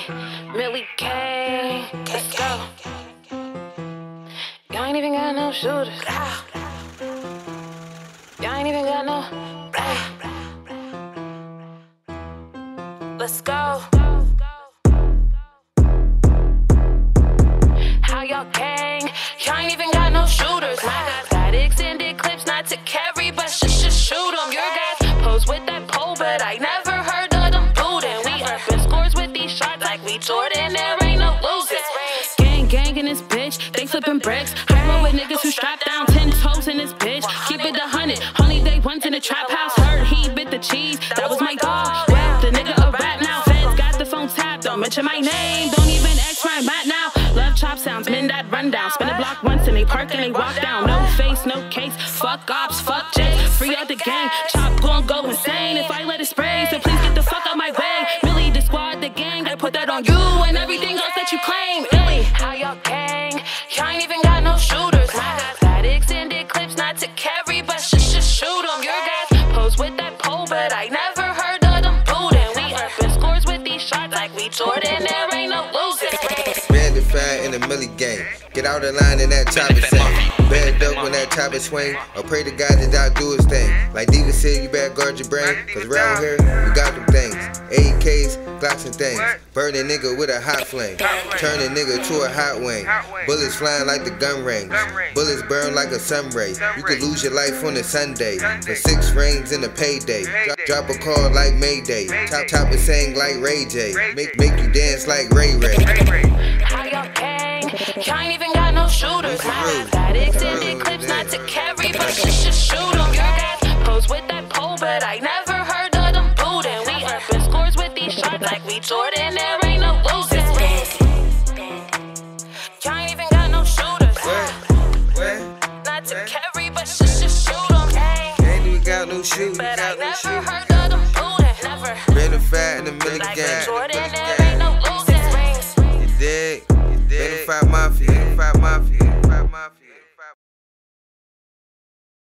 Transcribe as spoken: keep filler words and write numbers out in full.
Millie K. Let's go. Y'all ain't even got no shooters. Y'all ain't even got no. Let's go. How y'all gang? Y'all ain't even got no shooters. My guys got extended clips, not to carry, but sh sh shoot them. Your guys pose with that pole, but I never heard of them booting. We earning scores with these shots like we Jordan. There ain't no losing. Gang, gang in this bitch, they flipping bricks. I roll with niggas who strap down ten toes in this bitch. Keep it a hundred, only day once in the trap house. Heard he bit the cheese, that was my dog. Well, the nigga a rap now. Feds got the phone tapped, don't mention my name, don't even X my mat now. Love chop sounds, men that run down. Spin a block once and they park and they walk down. No face, no case, fuck ops, fuck Jay. Free out the gang, chop gon' go insane if I let it spray. So please get the fuck out my way. Millie, the squad, the gang, I put that on you and everything else that you claim. Hey, how y'all gang? Y'all ain't even got no shooters. My guys got extended clips, not to carry, but sh sh shoot them. Your guys pose with that pole, but I never heard of them booting. We earning scores with these shots like we Jordan. There ain't no losing. In the Millie gang, get out of line in that chopper thing. Bad dope when that chopper swing, or pray to God that I do his thing. Like Diva said, you better guard your brain, cause around here, we got them things. A Ks, Glocks and things. Burn a nigga with a hot flame. Turn a nigga to a hot wing. Bullets flying like the gun range. Bullets burn like a sun ray. You could lose your life on a Sunday. The six rings in the payday. Drop a call like Mayday. Chop chopper saying like Ray J. Make, make you dance like Ray Ray. How y'all gang? Y'all ain't even got no shooters. My guys got extended clips, not to carry, but sh sh shoot them. Your guys pose with that pole, but I never heard of them booting. We earning scores with these shots like we Jordan. There ain't no losing. Y'all ain't even got no shooters. Not to carry, but sh sh shoot them. Ain't even got no shooters. But I never heard of them booting. Never. Been a fat in the Millie gang. Jordan, there ain't no losing. You dig? Been a fat mafia. Been a fat mafia. Fat mafia.